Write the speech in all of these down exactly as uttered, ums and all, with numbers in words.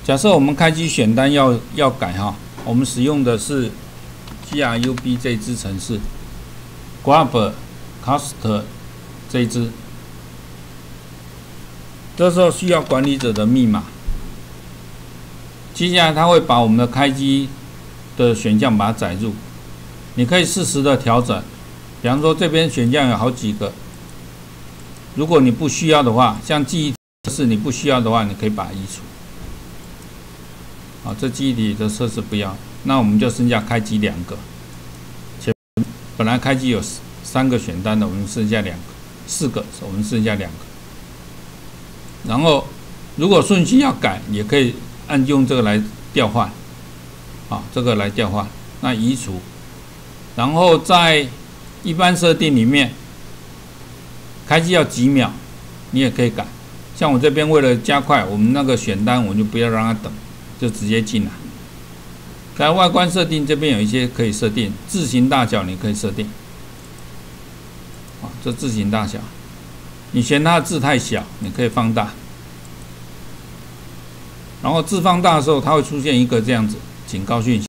假设我们开机选单要要改哈，我们使用的是 G R U B 这一支程式 ，Grab Cast 这一支，这时候需要管理者的密码。接下来它会把我们的开机的选项把它载入，你可以适时的调整。比方说这边选项有好几个，如果你不需要的话，像记忆测试你不需要的话，你可以把它移除。好，这记忆体的测试不要，那我们就剩下开机两个。前本来开机有三个选单的，我们剩下两个，四个，我们剩下两个。然后如果顺序要改，也可以按用这个来调换，好，这个来调换，那移除，然后在一般设定里面，开机要几秒，你也可以改。像我这边为了加快我们那个选单，我就不要让它等，就直接进来。在外观设定这边有一些可以设定，字形大小你可以设定。啊，这字形大小，你嫌它的字太小，你可以放大。然后字放大的时候，它会出现一个这样子警告讯息。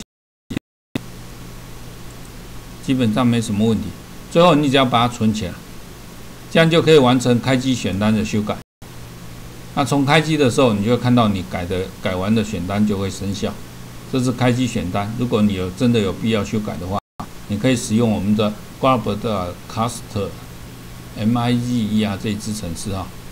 基本上没什么问题，最后你只要把它存起来，这样就可以完成开机选单的修改。那从开机的时候，你就会看到你改的改完的选单就会生效。这是开机选单，如果你有真的有必要修改的话，你可以使用我们的 Grab 的 Cast M I G E R 这一支程式哈。